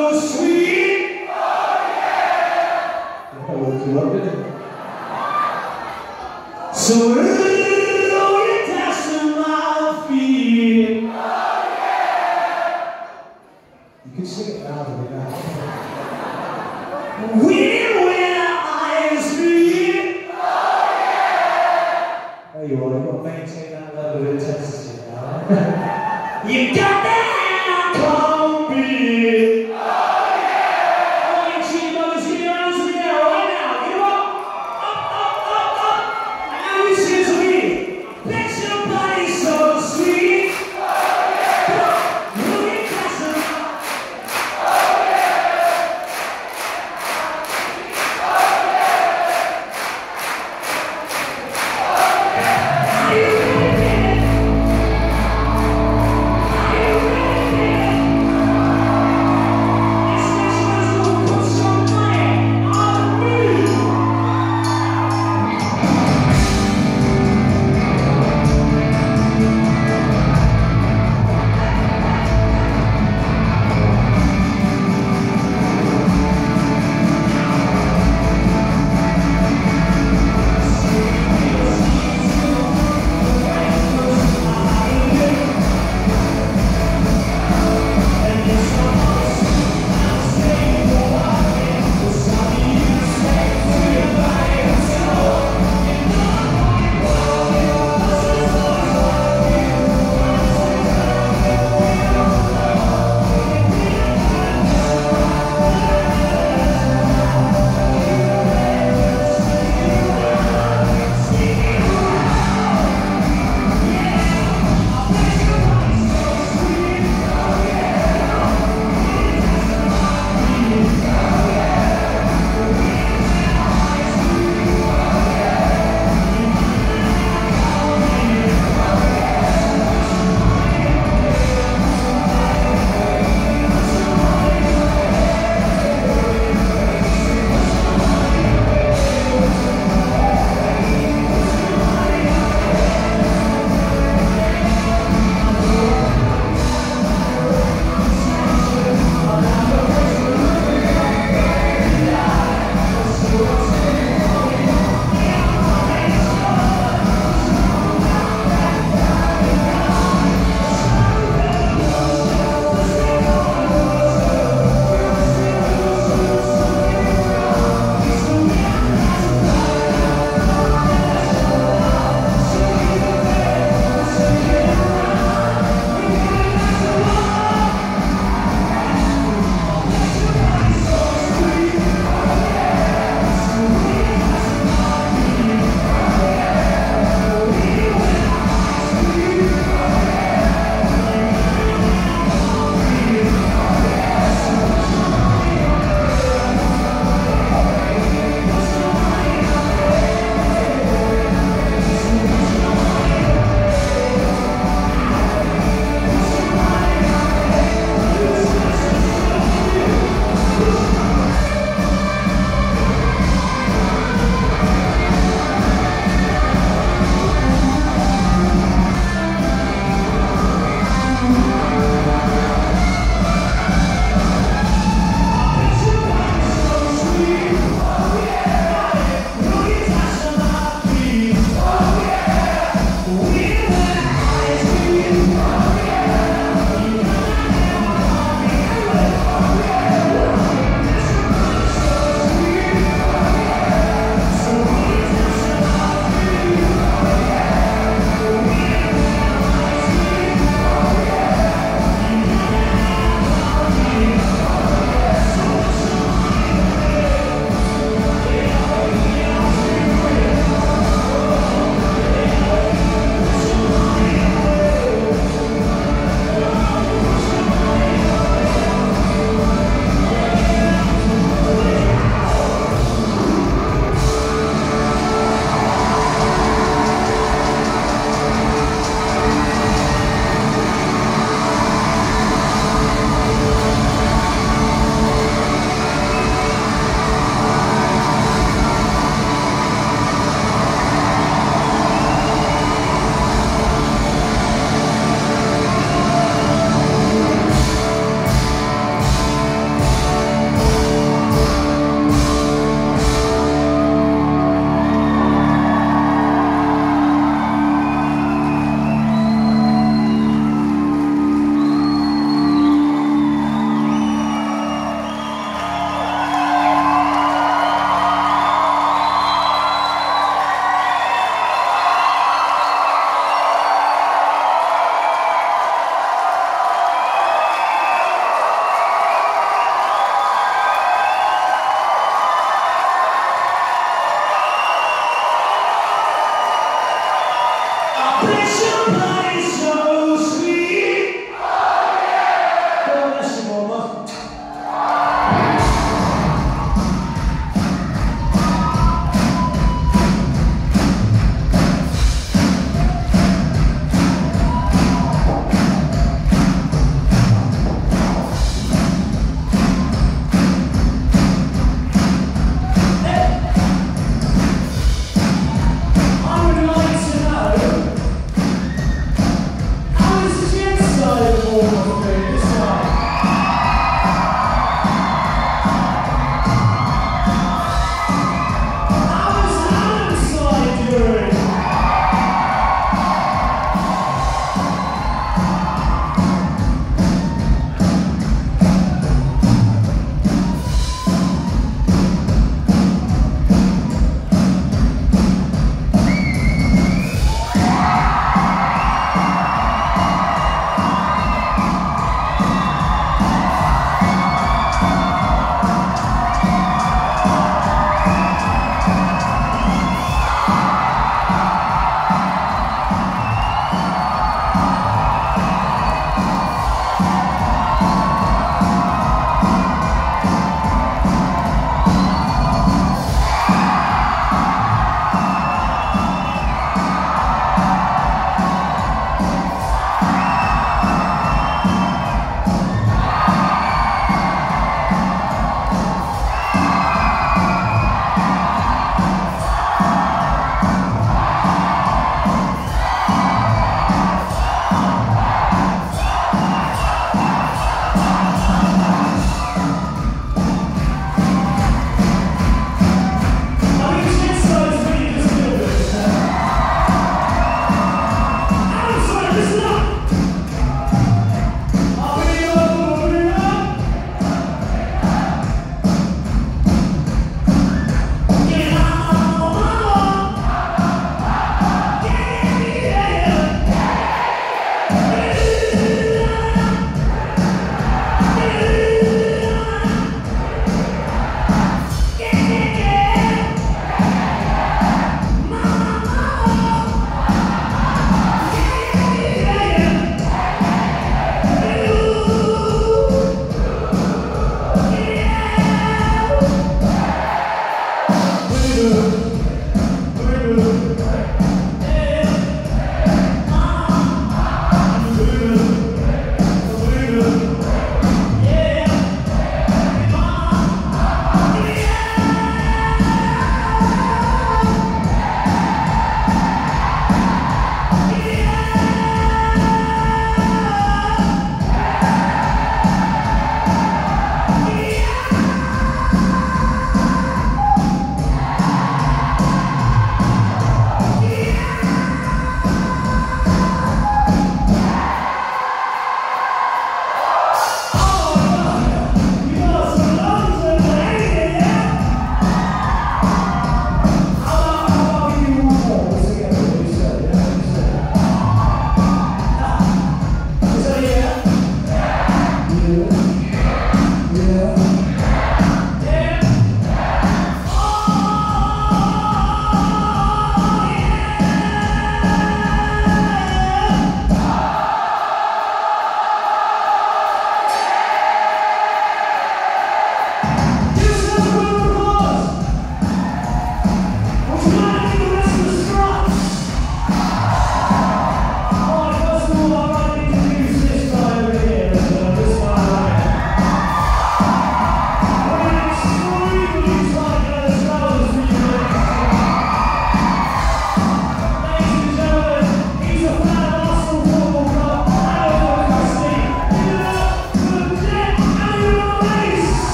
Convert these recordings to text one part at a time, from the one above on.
sweet. Oh yeah. I woke you up, didn't it? So roll your dancing my feet. Oh yeah. You can sing it louder than that. When our eyes meet. Oh yeah. There you are. You've got to maintain that level of intensity now. You got that cold beat. Oh yeah! I want you to know this in your hands in the air right now. Get them up! Up! Now listen to me. Let your body so sweet. Oh yeah! Come on, move your castle. Oh yeah! Are you ready? Are you ready?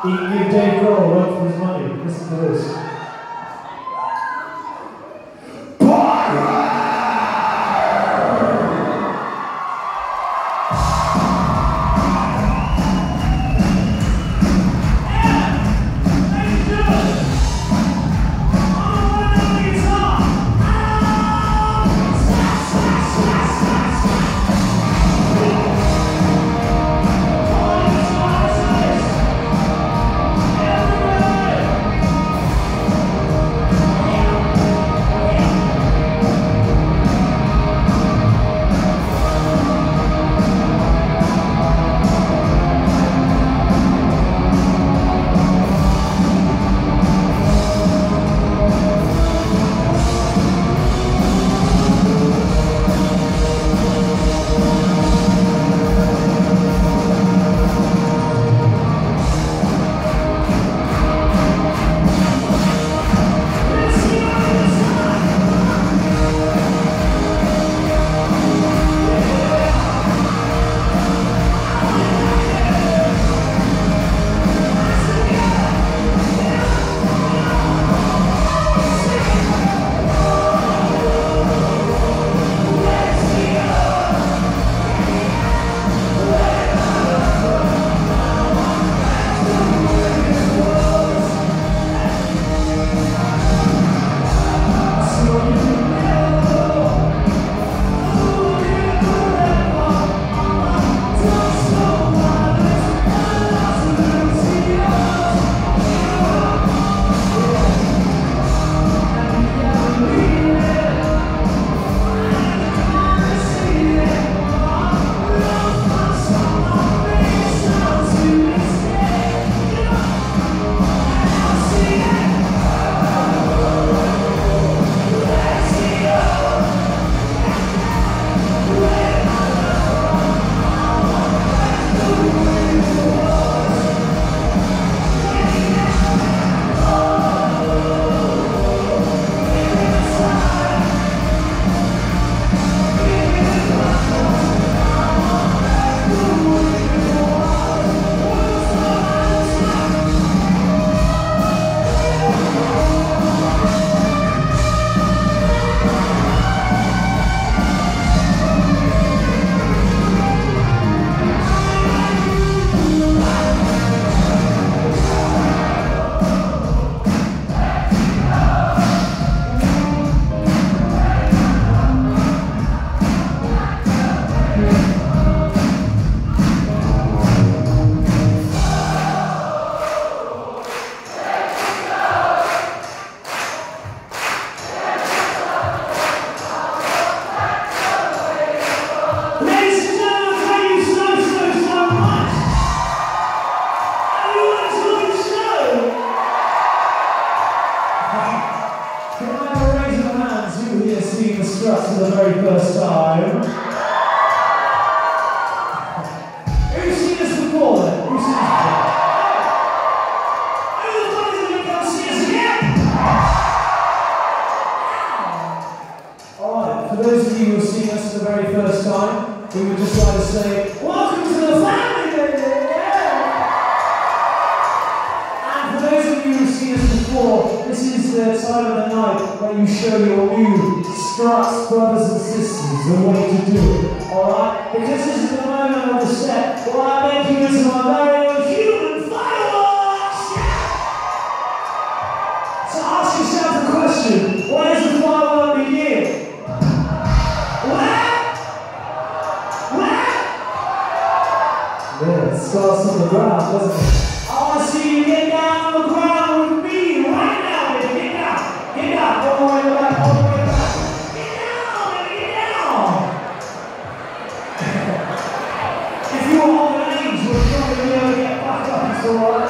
He can give Dave Grohl a run for his money. Listen to this. Struts for the very first time. Who's seen us before then? Who's seen us before? Who the fuck is going to come see us again? Alright, for those of you who have seen us for the very first time, we would just like to say, welcome to the family, baby! And for those of you who have seen us before, this is the time of the night where you show your new Struts, brothers and sisters, the way to do it, alright? Because this is the moment of the set where I make you into my very own human fireworks! So ask yourself the question, where does the firework begin? Where? Yeah, it starts on the ground, doesn't it? I want to see you get down on the ground with me right now, baby. Get down, all the way back, all the way back. If you're on the age, we're probably going to be able to get back up, it's alright.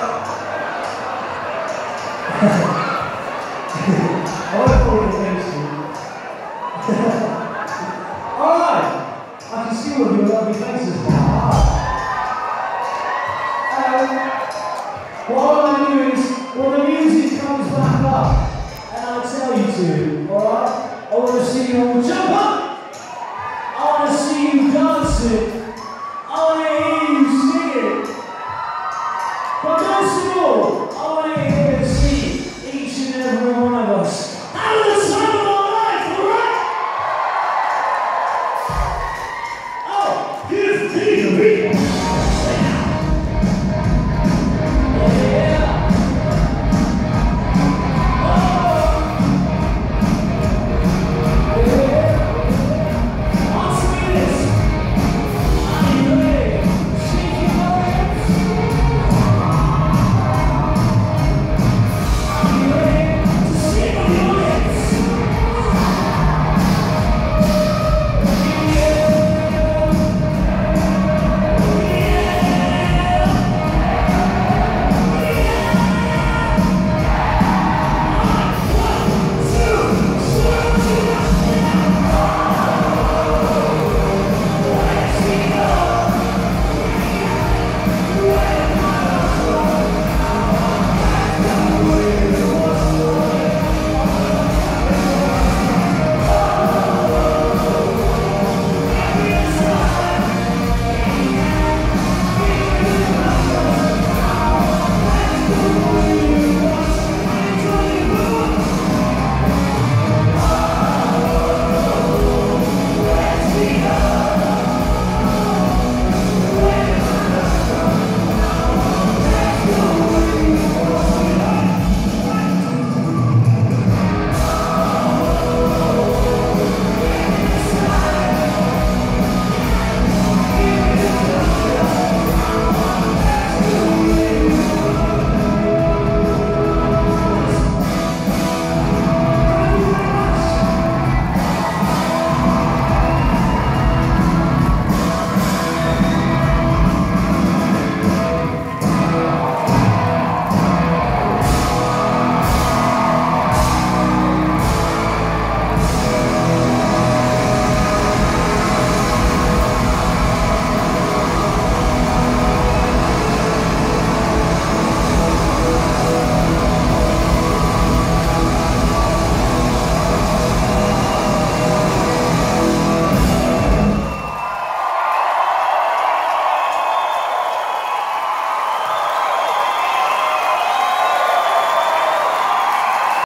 I won't call it against you. Alright, I can see all of your lovely faces now. What I want to do is, when the music comes back up, and I tell you to, alright? I want to see you all jump up. I want to see you dancing.